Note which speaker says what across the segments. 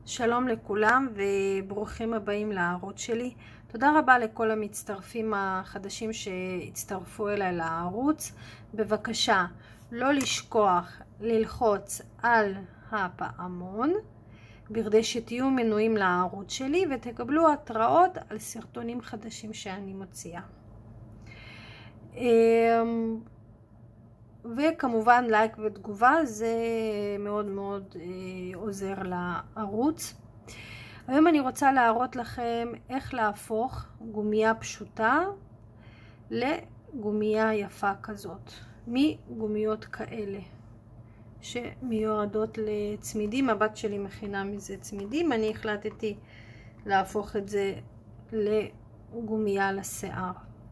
Speaker 1: שלום לכולם וברוכים הבאים לערוץ שלי. תודה רבה לכל המצטרפים החדשים שהצטרפו אליי לערוץ. בבקשה לא לשכוח ללחוץ על הפעמון בכדי שתהיו מנויים לערוץ שלי ותקבלו התראות על סרטונים חדשים שאני מוציאה. וכמובן לייק ותגובה, זה מאוד מאוד עוזר לערוץ. היום אני רוצה להראות לכם איך להפוך גומייה פשוטה לגומייה יפה כזאת, מגומיות כאלה שמיועדות לצמידים. הבת שלי מכינה מזה צמידים, אני החלטתי להפוך את זה לגומייה לשיער.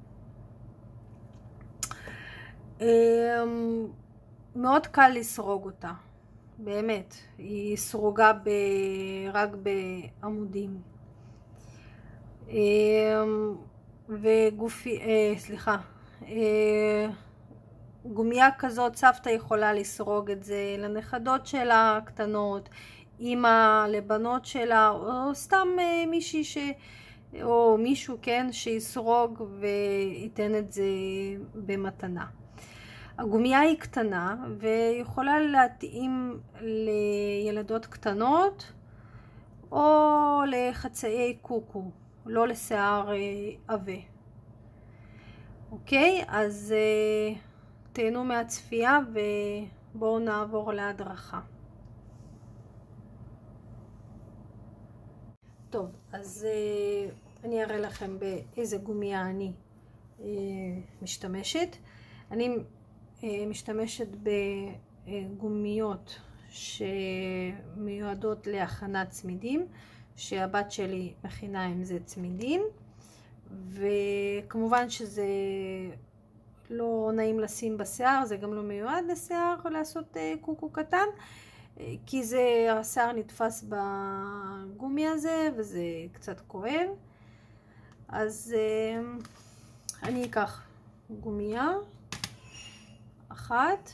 Speaker 1: מאוד קל לסרוג אותה, באמת, היא סרוגה רק בעמודים. גומייה כזאת סבתא יכולה לסרוג את זה לנכדות שלה קטנות, אמא לבנות שלה, או סתם מישהי או מישהו, כן, שיסרוג וייתן את זה במתנה. הגומייה היא קטנה ויכולה להתאים לילדות קטנות או לחצאי קוקו, לא לשיער עבה. אוקיי, אז תהנו מהצפייה ובואו נעבור להדרכה. טוב, אז אני אראה לכם באיזה גומייה אני משתמשת. אני משתמשת בגומיות שמיועדות להכנת צמידים, שהבת שלי מכינה עם זה צמידים, וכמובן שזה לא נעים לשים בשיער, זה גם לא מיועד לשיער לעשות קוקו קטן, כי השיער נתפס בגומי הזה וזה קצת כואב. אז אני אקח גומייה אחת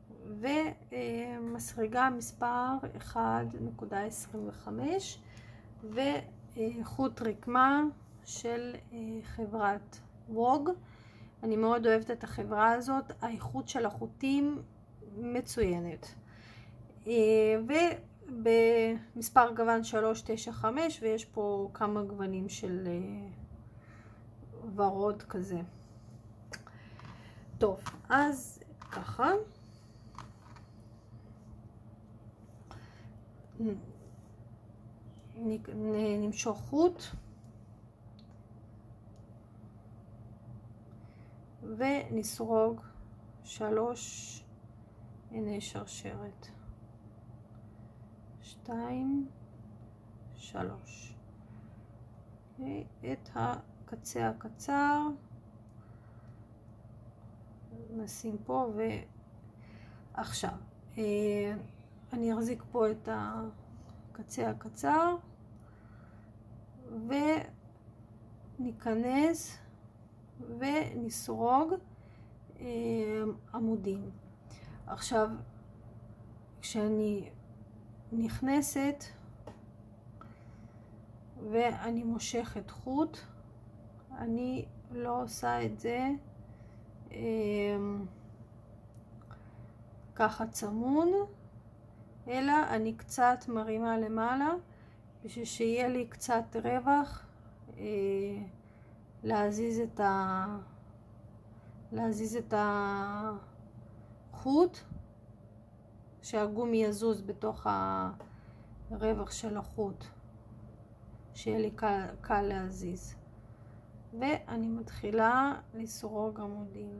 Speaker 1: ומסריגה מספר 1.25 וחוט רקמה של חברת ווג. אני מאוד אוהבת את החברה הזאת, האיכות של החוטים מצוינת. ובמספר גוון 395, ויש פה כמה גוונים של ורוד כזה. טוב, אז ככה נמשוך חוט ונסרוג 3 עיני שרשרת, 2, 3. את הקצה הקצר נשים פה, ועכשיו אני אחזיק פה את הקצה הקצר וניכנס ונסרוג עמודים. עכשיו כשאני נכנסת ואני מושכת חוט, אני לא עושה את זה ככה צמוד, אלא אני קצת מרימה למעלה בשביל שיהיה לי קצת רווח להזיז את החוט, שהגומי יזוז בתוך הרווח של החוט, שיהיה לי קל להזיז. ואני מתחילה לסרוג עמודים.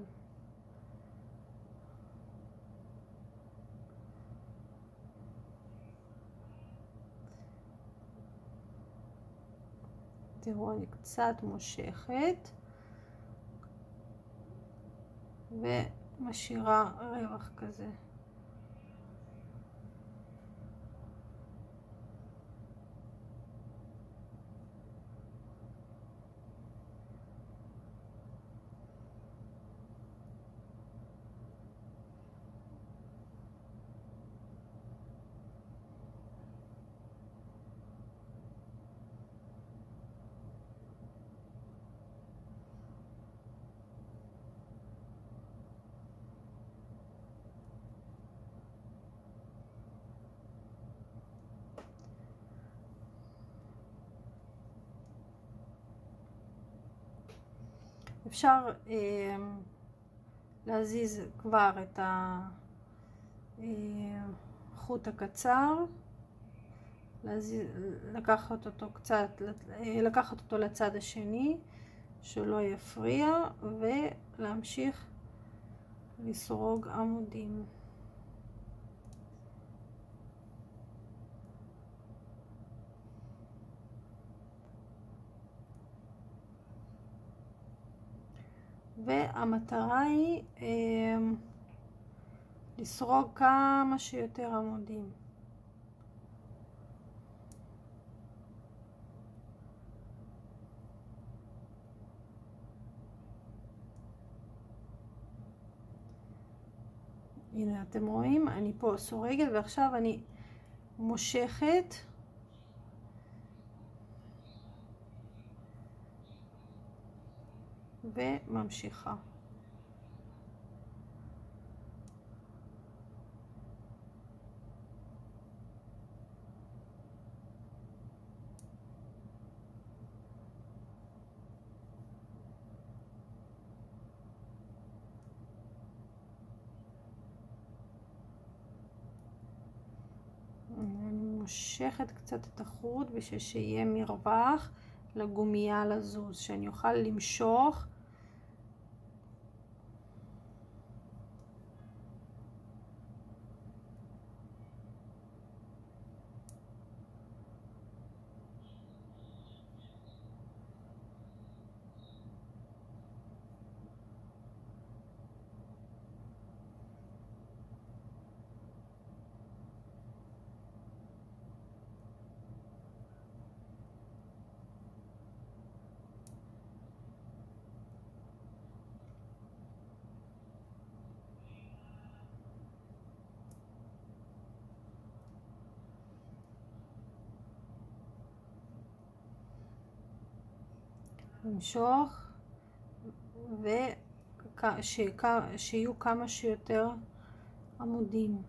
Speaker 1: תראו, אני קצת מושכת ומשאירה רווח כזה. אפשר להזיז כבר את החוט הקצר, לקחת אותו לצד השני שלא יפריע, ולהמשיך לסרוג עמודים. והמטרה היא לסרוג כמה שיותר עמודים. הנה אתם רואים, אני פה סורגת, ועכשיו אני מושכת וממשיכה. אני מושכת קצת את החוט בשביל שיהיה מרווח לגומייה לזוז, שאני אוכל למשוך. למשוך ושיהיו כמה שיותר עמודים.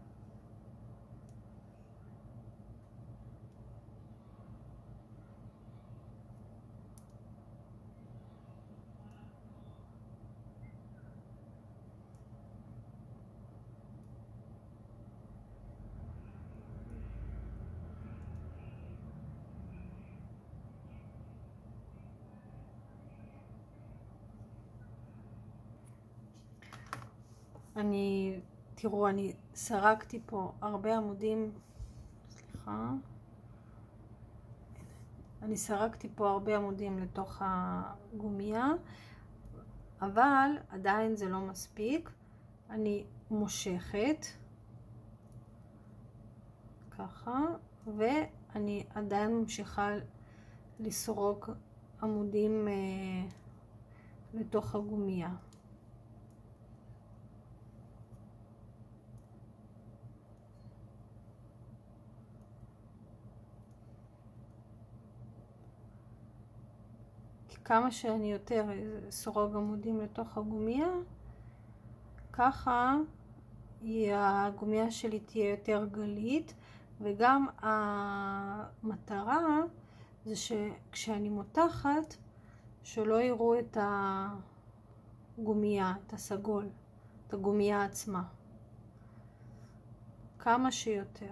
Speaker 1: תראו, אני סרקתי פה הרבה עמודים, סליחה, אני סרקתי פה הרבה עמודים לתוך הגומייה, אבל עדיין זה לא מספיק. אני מושכת ככה, ואני עדיין ממשיכה לסרוק עמודים לתוך הגומייה. כמה שאני יותר סרוג עמודים לתוך הגומייה, ככה הגומייה שלי תהיה יותר גלית, וגם המטרה זה שכשאני מותחת, שלא יראו את הגומייה, את הסגול, את הגומייה עצמה. כמה שיותר.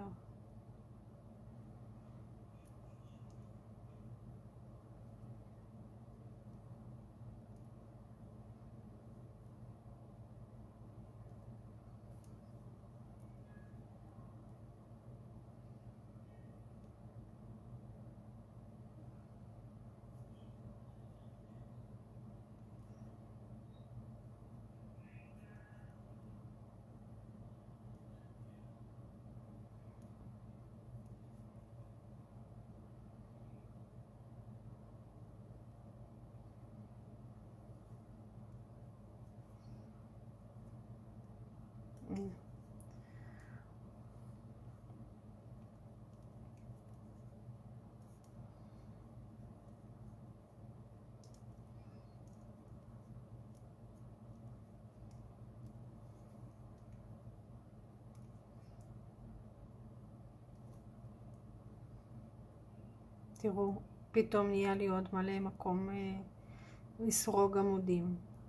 Speaker 1: תראו, פתאום נהיה לי עוד מלא מקום לסרוג עמודים.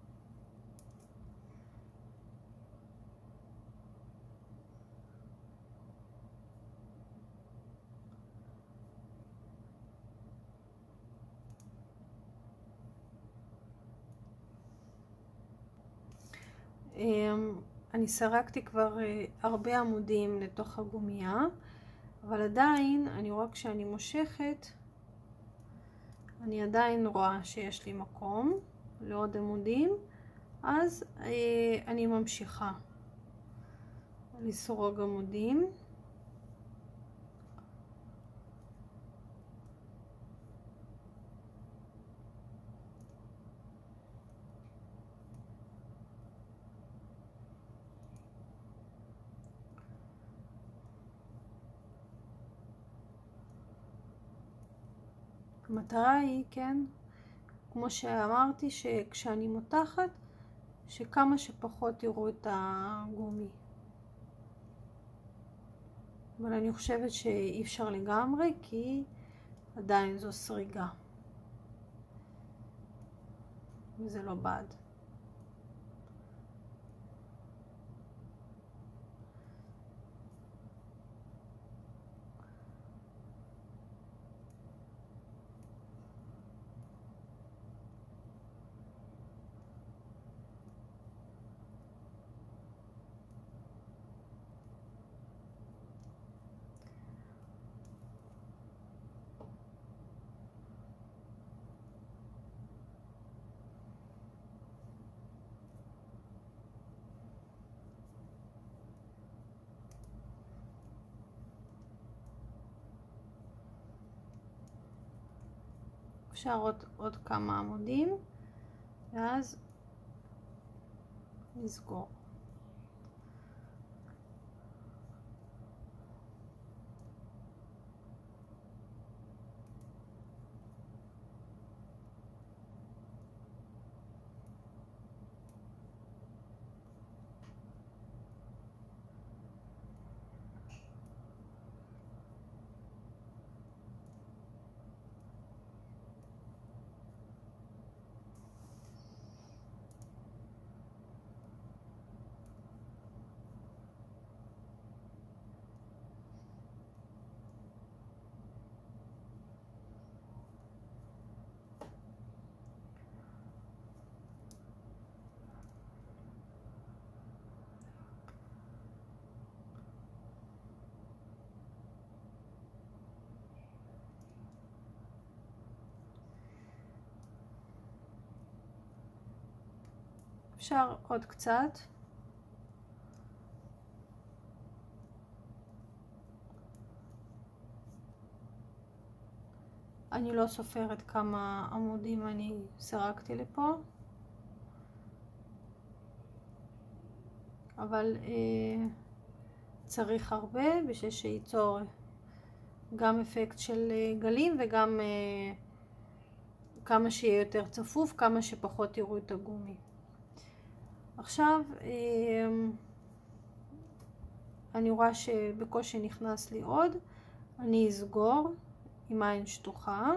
Speaker 1: אני סרקתי כבר הרבה עמודים לתוך הגומייה, אבל עדיין אני רואה כשאני מושכת, אני עדיין רואה שיש לי מקום לעוד עמודים, אז אני ממשיכה לסרוג עמודים. המטרה היא, כן, כמו שאמרתי, שכשאני מותחת, שכמה שפחות יראו את הגומי. אבל אני חושבת שאי אפשר לגמרי, כי עדיין זו סריגה. וזה לא בד. אפשר עוד כמה עמודים, ואז נסגור. אפשר עוד קצת. אני לא סופרת כמה עמודים אני סרקתי לפה, אבל צריך הרבה בשביל שייצור גם אפקט של גלים וגם כמה שיהיה יותר צפוף, כמה שפחות יראו את הגומי. עכשיו אני רואה שבקושי נכנס לי עוד, אני אסגור עם עין שטוחה,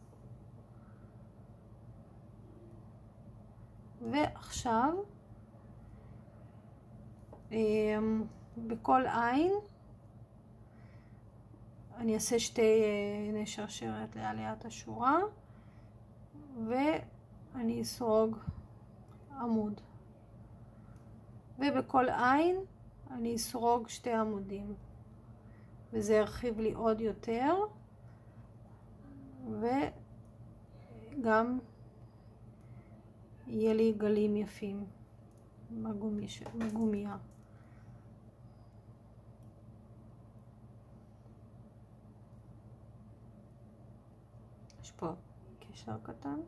Speaker 1: ועכשיו בכל עין אני אעשה שתי עיני שרשרת לעליית השורה, ואני אסרוג עמוד, ובכל עין אני אסרוג שתי עמודים, וזה ירחיב לי עוד יותר, וגם יהיה לי גלים יפים בגומייה. יש פה קשר קטן.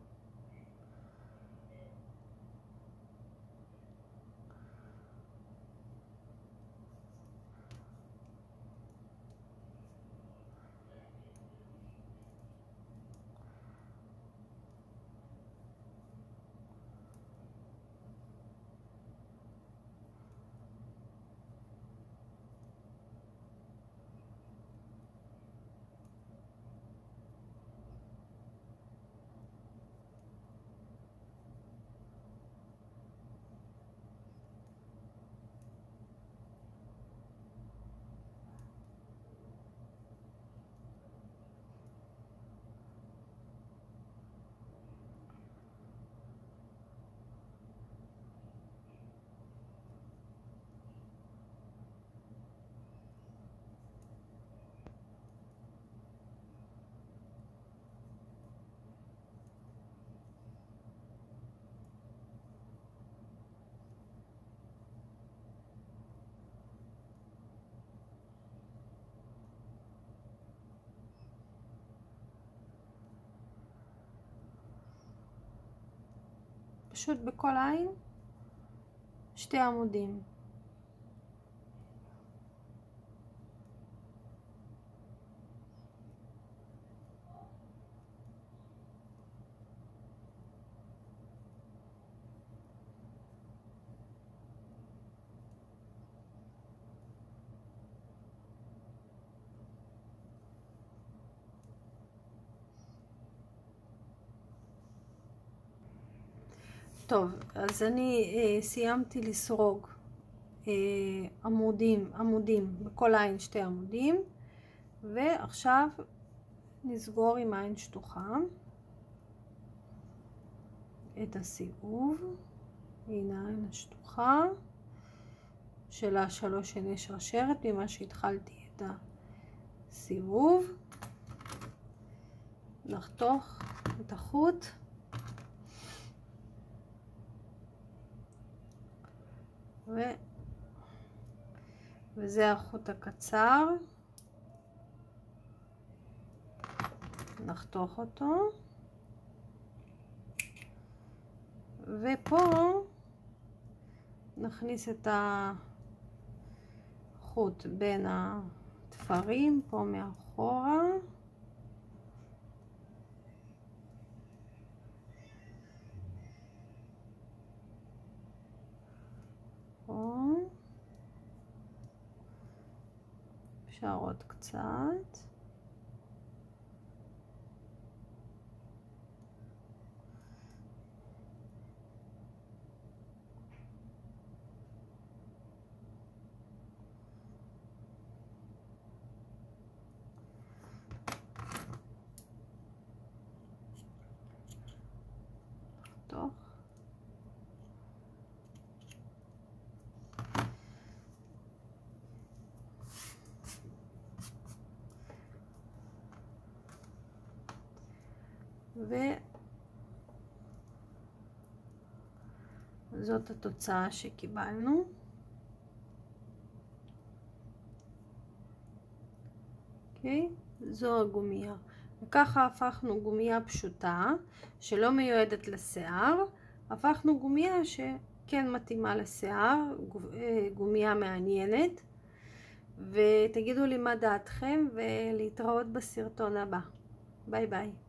Speaker 1: פשוט בכל עין 2 עמודים. טוב, אז אני סיימתי לסרוג עמודים, בכל עין 2 עמודים, ועכשיו נסגור עם עין שטוחה את הסיבוב. הנה העין השטוחה של 3 עיני שרשרת ממה שהתחלתי את הסיבוב. נחתוך את החוט וזה החוט הקצר, נחתוך אותו, ופה נכניס את החוט בין התפרים פה מאחורה, אפשר עוד קצת, טוב. וזאת התוצאה שקיבלנו. אוקיי, זו הגומייה. וככה הפכנו גומייה פשוטה שלא מיועדת לשיער, הפכנו גומייה שכן מתאימה לשיער, גומייה מעניינת. ותגידו לי מה דעתכם, ולהתראות בסרטון הבא. ביי ביי.